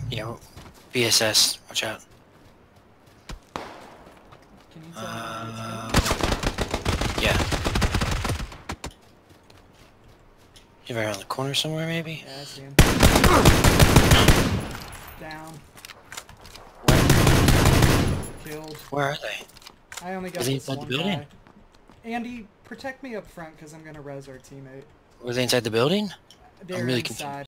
Yeah, BSS. Watch out. Can you tell me where Yeah. He's right around the corner somewhere, maybe? it's going? Yeah, I see him. Down. Killed. Where are they? I only got Are they this inside one the building? guy. Andy, protect me up front because I'm going to res our teamate. Were they inside the building? They're I'm really inside. confused.